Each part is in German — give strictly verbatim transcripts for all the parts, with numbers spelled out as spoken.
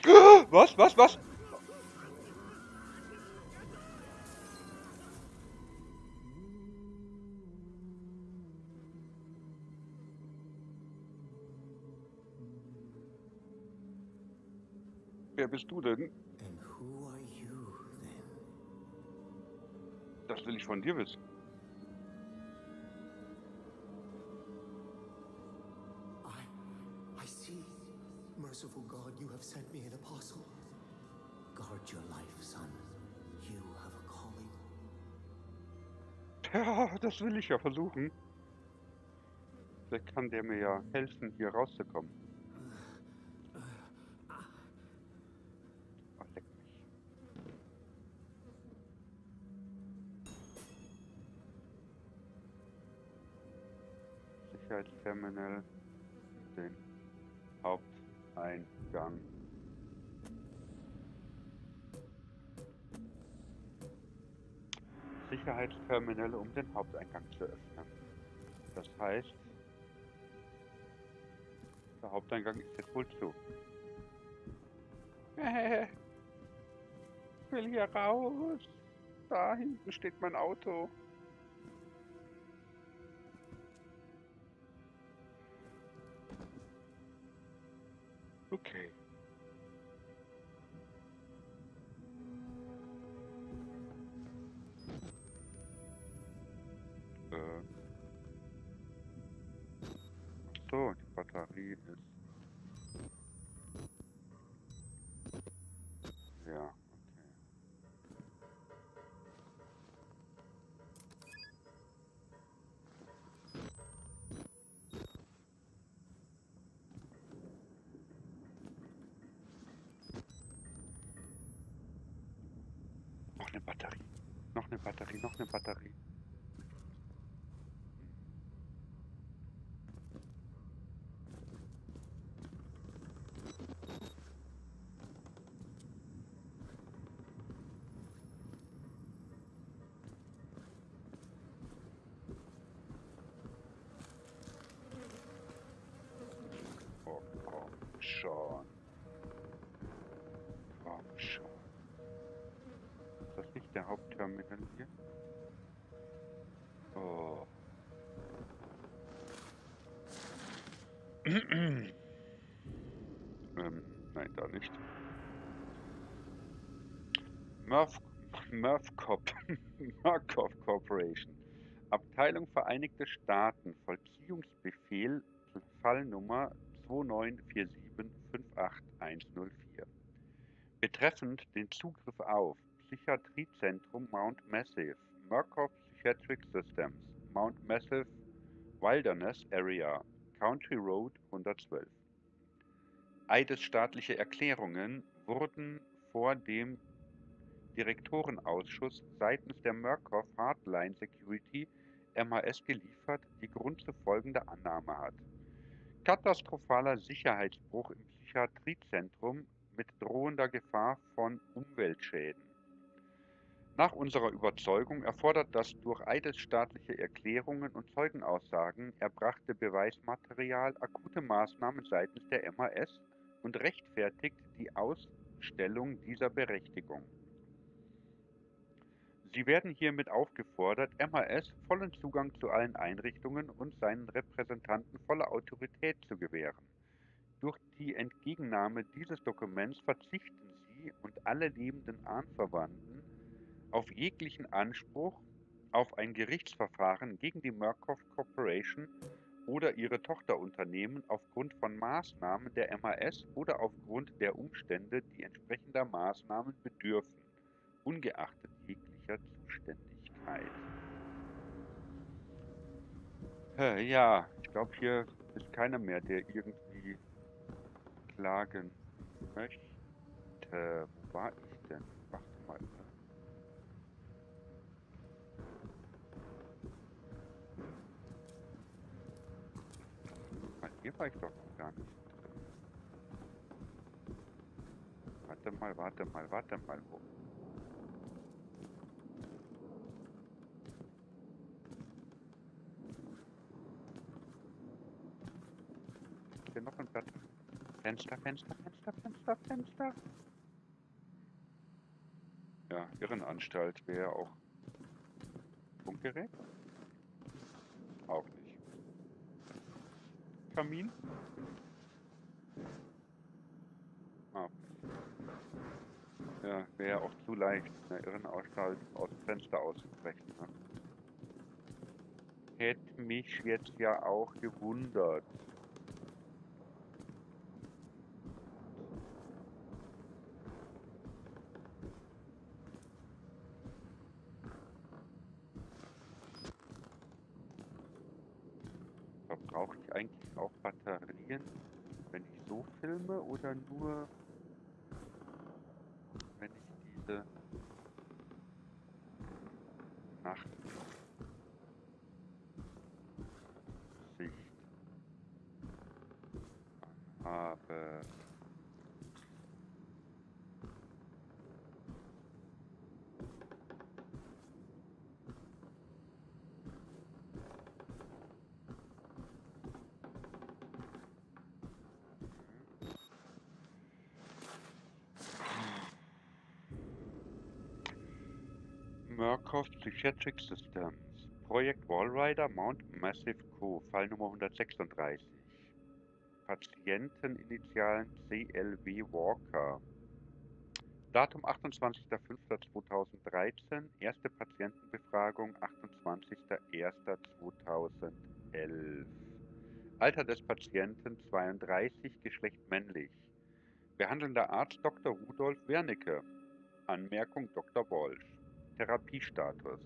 Was, was, was? Wer bist du denn? And who are you then? Das will ich von dir wissen. I, I see. Merciful God, you have sent me an apostle. Guard your life, son. You have a calling. Ja, das will ich ja versuchen. Vielleicht kann der mir ja helfen, hier rauszukommen. Ach, leck mich. Sicherheitsterminal, den Haupteingang. Sicherheitsterminal, um den Haupteingang zu öffnen. Das heißt, der Haupteingang ist jetzt wohl zu. Äh, ich will hier raus. Da hinten steht mein Auto. Okay. Äh. Ach so, die Batterie ist. Ja, okay. Noch eine Batterie. Noch eine Batterie, noch eine Batterie. Oh, komm schon. Komm schon. Ist das nicht der Hauptterminal hier? Oh. ähm, nein, da nicht. Murph, Murph Markov Corporation. Abteilung Vereinigte Staaten. Vollziehungsbefehl Fallnummer zwei neun vier sieben fünf acht eins null vier. Betreffend den Zugriff auf Psychiatriezentrum Mount Massive, Markov Psychiatric Systems, Mount Massive Wilderness Area, Country Road hundertzwölf. Eidesstaatliche Erklärungen wurden vor dem Direktorenausschuss seitens der Murkoff Hardline Security M H S geliefert, die Grund zu folgender Annahme hat: Katastrophaler Sicherheitsbruch im Psychiatriezentrum mit drohender Gefahr von Umweltschäden. Nach unserer Überzeugung erfordert das durch eidesstaatliche Erklärungen und Zeugenaussagen erbrachte Beweismaterial akute Maßnahmen seitens der M H S und rechtfertigt die Ausstellung dieser Berechtigung. Sie werden hiermit aufgefordert, M H S vollen Zugang zu allen Einrichtungen und seinen Repräsentanten volle Autorität zu gewähren. Durch die Entgegennahme dieses Dokuments verzichten Sie und alle lebenden Ahnverwandten auf jeglichen Anspruch auf ein Gerichtsverfahren gegen die Murkoff Corporation oder ihre Tochterunternehmen aufgrund von Maßnahmen der M H S oder aufgrund der Umstände, die entsprechender Maßnahmen bedürfen, ungeachtet jeglicher Zuständigkeit. Äh, Ja, ich glaube, hier ist keiner mehr, der irgendwie klagen möchte. Wo war ich denn? Warte mal. Ne? Mal, hier war ich doch noch gar nicht drin. Warte mal, warte mal, warte mal. Wo? Ist hier noch ein Blatt? Fenster, Fenster, Fenster. Fenster, Fenster, Fenster. Ja, Irrenanstalt wäre auch Funkgerät? Auch nicht. Kamin? Auch nicht. Ja, wäre auch zu leicht, eine Irrenanstalt aus dem Fenster auszubrechen. Ne? Hätte mich jetzt ja auch gewundert. Verbrauche ich eigentlich auch Batterien, wenn ich so filme oder nur, wenn ich diese Nachtsicht anhabe? Murkoff Psychiatric Systems. Projekt Walrider Mount Massive Co. Fall Nummer hundertsechsunddreißig. Patienteninitialen C L W Walker. Datum achtundzwanzigster fünfter zweitausenddreizehn. Erste Patientenbefragung achtundzwanzigster erster zweitausendelf. Alter des Patienten zweiunddreißig, Geschlecht männlich. Behandelnder Arzt Doktor Rudolf Wernicke. Anmerkung Doktor Walsh. Therapiestatus.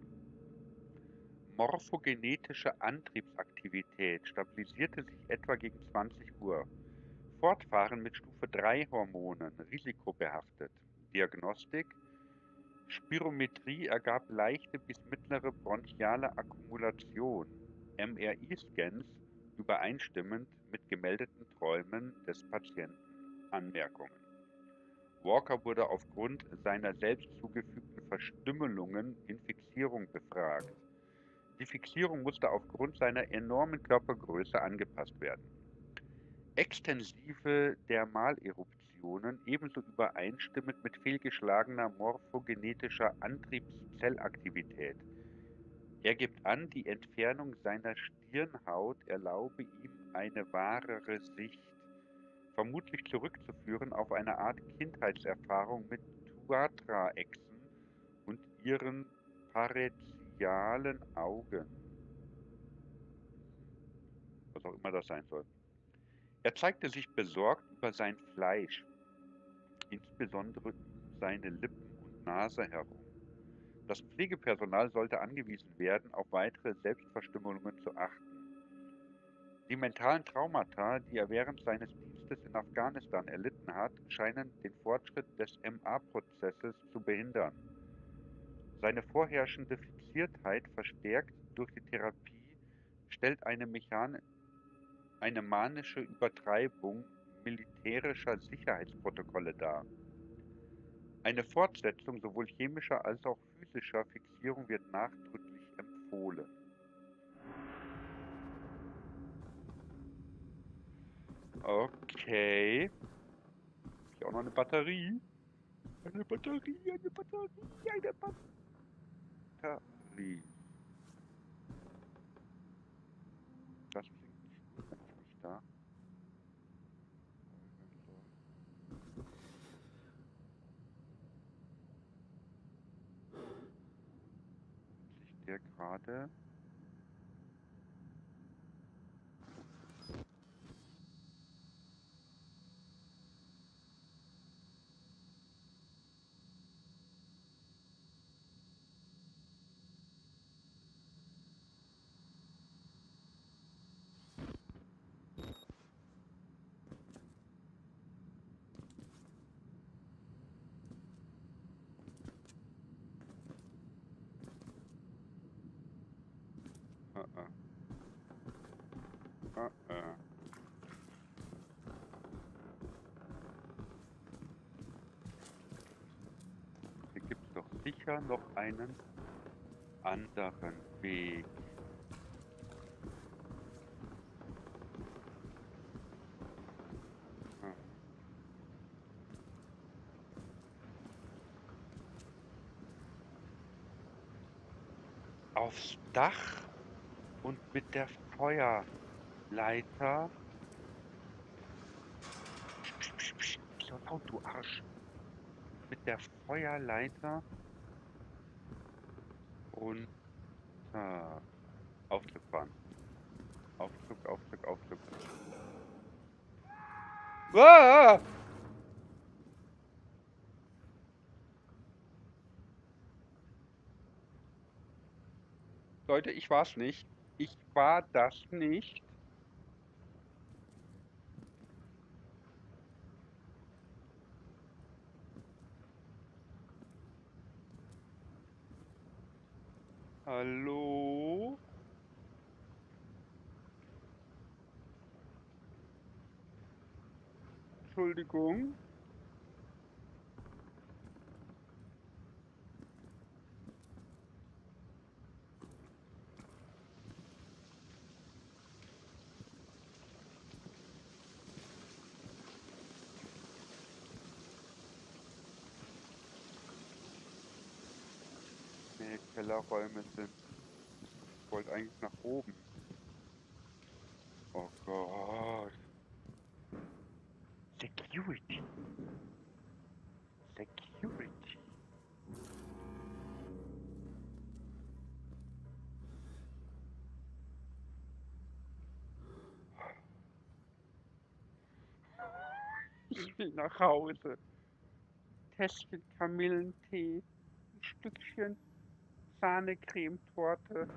Morphogenetische Antriebsaktivität stabilisierte sich etwa gegen zwanzig Uhr. Fortfahren mit Stufe drei Hormonen, risikobehaftet. Diagnostik: Spirometrie ergab leichte bis mittlere bronchiale Akkumulation. M R I-Scans übereinstimmend mit gemeldeten Träumen des Patienten. Anmerkungen: Walker wurde aufgrund seiner selbst zugefügten Verstümmelungen in Fixierung befragt. Die Fixierung musste aufgrund seiner enormen Körpergröße angepasst werden. Extensive Dermaleruptionen ebenso übereinstimmend mit fehlgeschlagener morphogenetischer Antriebszellaktivität. Er gibt an, die Entfernung seiner Stirnhaut erlaube ihm eine wahrere Sicht, vermutlich zurückzuführen auf eine Art Kindheitserfahrung mit Tuatra-Echsen und ihren pareizialen Augen. Was auch immer das sein soll. Er zeigte sich besorgt über sein Fleisch, insbesondere seine Lippen und Nase herum. Das Pflegepersonal sollte angewiesen werden, auf weitere Selbstverstümmelungen zu achten. Die mentalen Traumata, die er während seines Dienstes in Afghanistan erlitten hat, scheinen den Fortschritt des M A-Prozesses zu behindern. Seine vorherrschende Fixiertheit, verstärkt durch die Therapie, stellt eine Mechan eine manische Übertreibung militärischer Sicherheitsprotokolle dar. Eine Fortsetzung sowohl chemischer als auch physischer Fixierung wird nachdrücklich empfohlen. Okay. Hier auch noch eine Batterie. Eine Batterie, eine Batterie, eine Batterie. Das klingt nicht gut, wenn ich mich da beugen soll. Sich der gerade Uh -uh. Uh -uh. Hier gibt es doch sicher noch einen anderen Weg. Hm. aufs Dach und mit der Feuerleiter. Psch, psch, psch, psch, nicht so laut, du Arsch. Mit der Feuerleiter runter. Aufzug fahren. Aufzug, Aufzug, Aufzug. Ah! Leute, ich war's nicht. Ich war das nicht. Hallo? Entschuldigung. Nee, Kellerräume sind. Ich wollte eigentlich nach oben. Oh Gott. Security. Security. Ich will nach Hause. Tässchen Kamillentee. Ein Stückchen Sahnecremetorte.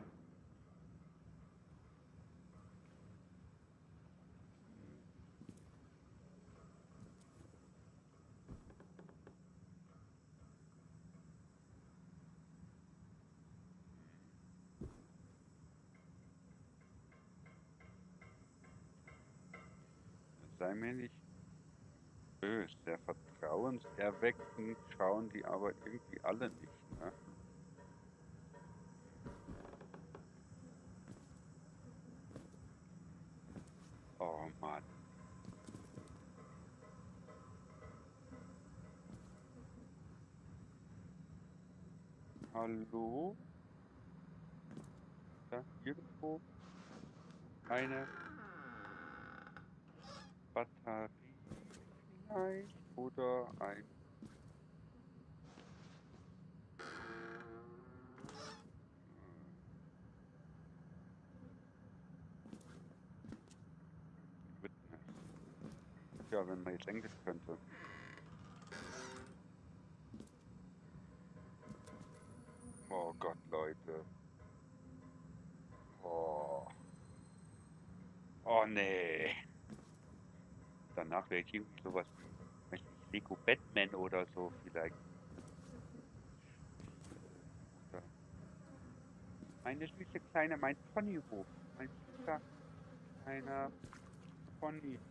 Sei mir nicht böse. Sehr vertrauenserweckend schauen die aber irgendwie alle nicht, ne? Oh Mann. Hallo? Da irgendwo eine Batterie vielleicht oder ein Witness. Ja, wenn man jetzt Englisch könnte. Oh Gott, Leute. Oh. Oh nee. Danach wäre ich irgendwie sowas wie, weiß nicht, Lego Batman oder so vielleicht. Oder meine süße kleine, mein Ponyhof. Mein süßer kleiner Ponyhof.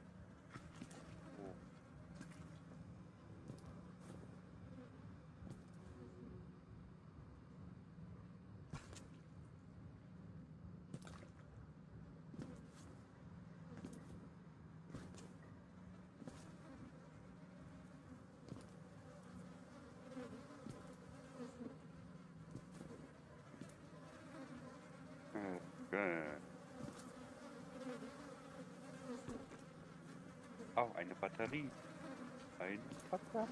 Äh, äh. Oh, eine Batterie. Eine Batterie.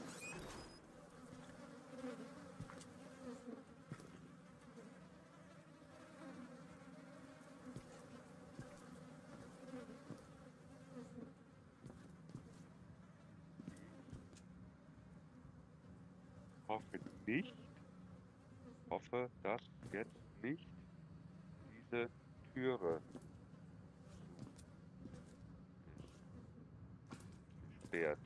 Hoffe nicht. Hoffe, dass jetzt nicht diese Türe ist gesperrt.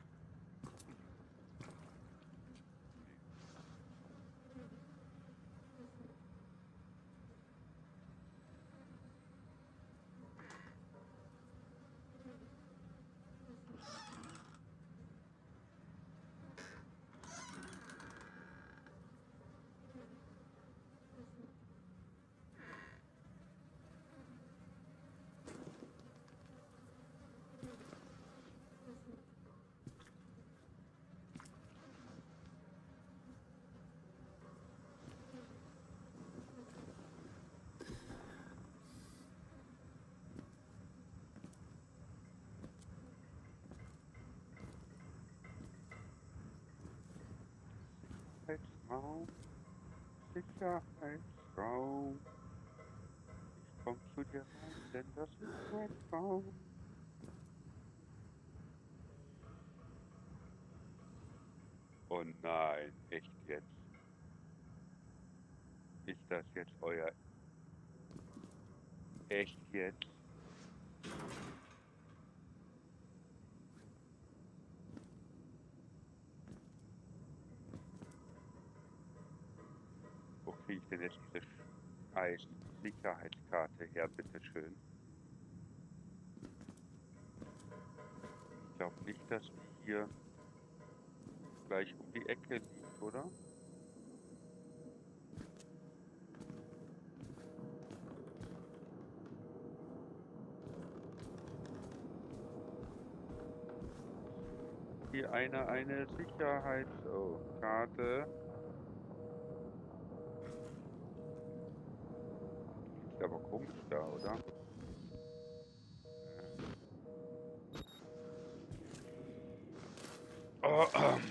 Raum, Sicherheitsraum. Ich komm zu dir rein, denn das ist mein Traum. Oh nein, echt jetzt? Ist das jetzt euer... Echt jetzt? Wo kriege ich denn jetzt diese scheiß Sicherheitskarte her, bitteschön? Ich glaube nicht, dass die hier gleich um die Ecke liegt, oder? Hier eine, eine Sicherheits... Oh, Karte. Ist aber komisch da, oder? Oh, ähm.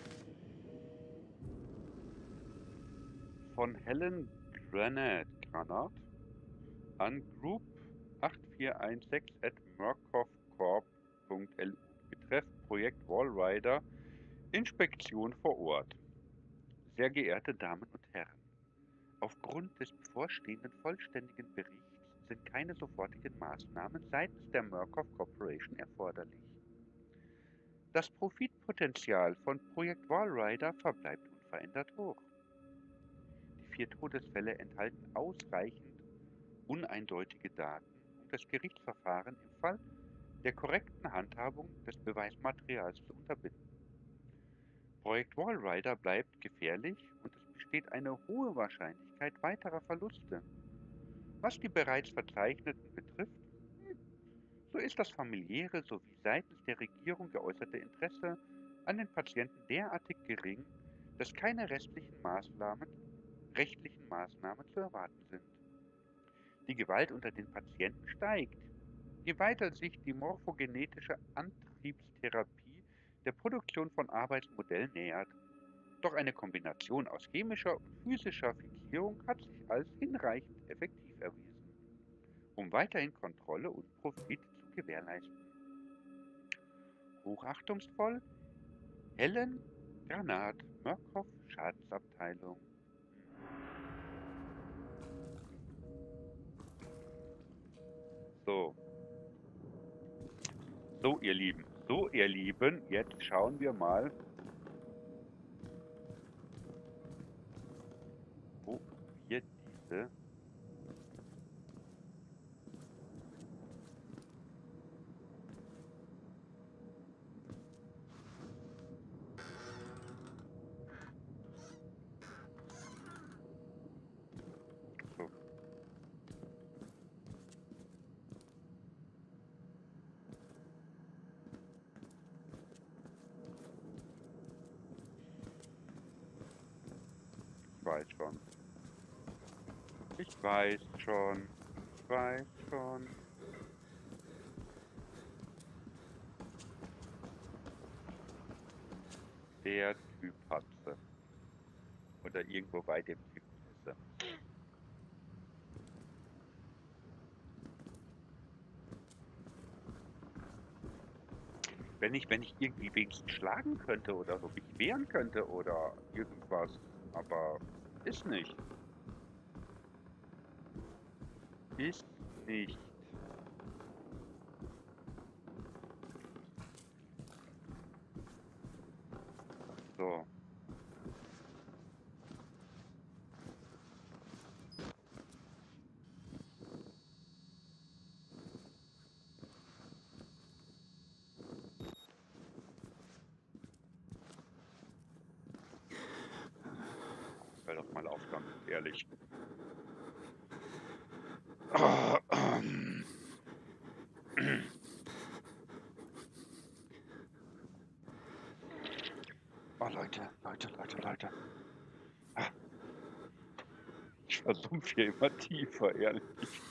Von Helen Granat, Granat an Group acht vier eins sechs at murkoffcorp punkt l u. Betreff Projekt Wallrider, Inspektion vor Ort. Sehr geehrte Damen und Herren, aufgrund des bevorstehenden vollständigen Berichts sind keine sofortigen Maßnahmen seitens der Murkoff Corporation erforderlich. Das Profitpotenzial von Projekt Wallrider verbleibt unverändert hoch. Die vier Todesfälle enthalten ausreichend uneindeutige Daten, um das Gerichtsverfahren im Fall der korrekten Handhabung des Beweismaterials zu unterbinden. Projekt Wallrider bleibt gefährlich und es besteht eine hohe Wahrscheinlichkeit weiterer Verluste. Was die bereits Verzeichneten betrifft, so ist das familiäre sowie seitens der Regierung geäußerte Interesse an den Patienten derartig gering, dass keine restlichen Maßnahmen, rechtlichen Maßnahmen zu erwarten sind. Die Gewalt unter den Patienten steigt, je weiter sich die morphogenetische Antriebstherapie der Produktion von Arbeitsmodellen nähert. Doch eine Kombination aus chemischer und physischer Fixierung hat sich als hinreichend effektiv erwiesen, um weiterhin Kontrolle und Profit zu gewährleisten. Hochachtungsvoll, Helen Granat, Murkoff Schadensabteilung. So. So, ihr Lieben. So, ihr Lieben, jetzt schauen wir mal, wo wir diese so. Ich weiß schon. Ich weiß schon. Ich weiß schon. Der Typ hat sie. Oder irgendwo bei dem Typ ist sie. Wenn ich, wenn ich irgendwie wenigstens schlagen könnte oder so, mich wehren könnte oder irgendwas. Aber ist nicht. Ist nicht. So. Hör doch mal auf damit, ehrlich. Oh, ähm. Oh, Leute, Leute, Leute, Leute. Ah. Ich versumpfe hier immer tiefer, ehrlich.